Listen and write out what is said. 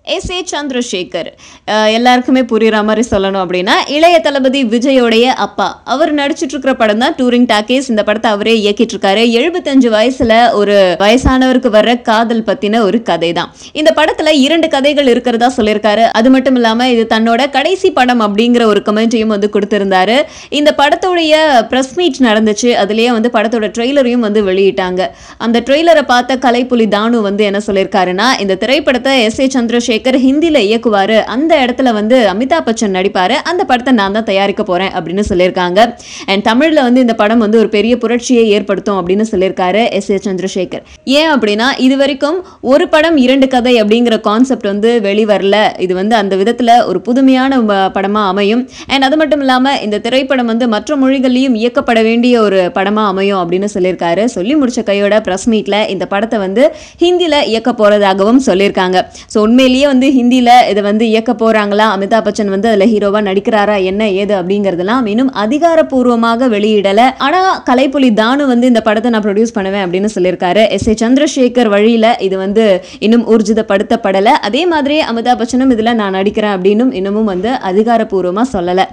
S. ஏ. சந்திரசேகர் எல்லாருக்குமே புரியுற மாதிரி சொல்லணும் அப்படின்னா இளைய தளபதி விஜயோடைய அப்பா. அவர் நடிச்சிட்டு இருக்கிற படம் தான் டூரிங் டாக்கீஸ். இந்த படத்தை அவரே இயக்கிட்டு இருக்காரு. 75 வயசுல ஒரு வயசானவருக்கு வர்ற காதல் பத்தின ஒரு கதை தான். இந்த படத்துல 2 கதைகள் இருக்கிறதா சொல்லியிருக்காரு. அது மட்டும் இல்லாம இது தன்னோட கடைசி படம் அப்படிங்கிற ஒரு கமெண்ட்டையும் கொடுத்திருந்தாரு. இந்த படத்துடைய பிரஸ் மீட் நடந்துச்சு. அதுலயே படத்தோட ட்ரெய்லரையும் வெளியிட்டாங்க. அந்த ட்ரெய்லரை பார்த்த கலைப்புலி தானு என்ன சொல்லியிருக்காருன்னா, இந்த திரைப்படத்தை எஸ். ஏ. சந்திரசேகர் ஹிந்தில இயக்குவாரு. அந்த இடத்துல அமிதாப் பச்சன் நடிப்பாரு. அந்த படத்தை நான் தான் தயாரிக்க போறேன் அப்படின்னு சொல்லியிருக்காங்க. அண்ட் தமிழ்ல இந்த படம் ஒரு பெரிய புரட்சியை ஏற்படுத்தும் அப்படின்னு சொல்லியிருக்காரு எஸ். ஏ. சந்திரசேகர். ஏன் அப்படின்னா இது வரைக்கும் ஒரு படம் 2 கதை அப்படிங்கிற கான்செப்ட் வெளிவரல. இது அந்த விதத்துல ஒரு புதுமையான படமா அமையும். அண்ட் அது மட்டும் இல்லாம இந்த திரைப்படம் மற்ற மொழிகளிலும் இயக்கப்பட வேண்டிய ஒரு படமா அமையும் அப்படின்னு சொல்லியிருக்காரு. சொல்லி முடிச்ச கையோட பிரஸ் மீட்ல இந்த படத்தை ஹிந்தில இயக்க போறதாகவும் சொல்லியிருக்காங்க. ஸோ உண்மையிலேயே ஹிந்தில இதை இயக்க போறாங்களா, அமிதாப் பச்சன் அதுல ஹீரோவா நடிக்கிறாரா, என்ன ஏது அப்படிங்கறதெல்லாம் இன்னும் அதிகாரப்பூர்வமாக வெளியிடல. ஆனா கலைப்புலி தானு இந்த படத்தை நான் ப்ரொடியூஸ் பண்ணுவேன் அப்படின்னு சொல்லியிருக்காரு. எஸ். ஏ. சந்திரசேகர் வழியில இது இன்னும் ஊர்ஜிதப்படுத்தப்படல. அதே மாதிரி அமிதாப் பச்சனும் இதுல நான் நடிக்கிறேன் அப்படின்னு இன்னமும் அதிகாரப்பூர்வமா சொல்லல.